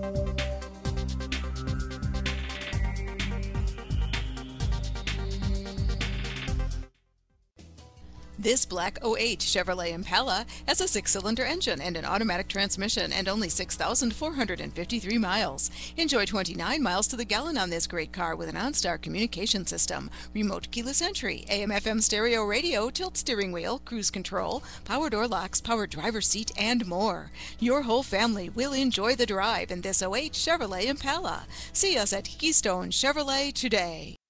This black '08 Chevrolet Impala has a 6-cylinder engine and an automatic transmission and only 6,453 miles. Enjoy 29 miles to the gallon on this great car with an OnStar communication system, remote keyless entry, AM/FM stereo radio, tilt steering wheel, cruise control, power door locks, power driver's seat, and more. Your whole family will enjoy the drive in this '08 Chevrolet Impala. See us at Keystone Chevrolet today.